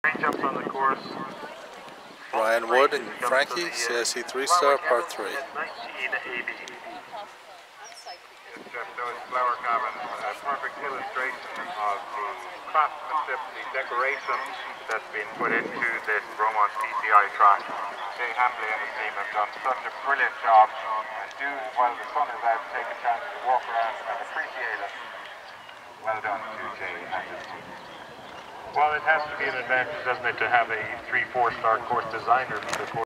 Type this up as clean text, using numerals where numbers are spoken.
Jumps on the course. Ryan Wood and Frankie, CIC 3-star, part 3. It's those flower cabins, a perfect illustration of the craftsmanship, the decoration that's been put into this Bromont CCI track. Jay Hambley and his team have done such a brilliant job, and do, while the sun is out, take a chance to walk around and appreciate it. Well done to Jay and his team. Well, it has to be an advantage, doesn't it, to have a 3-4-star course designer for the course.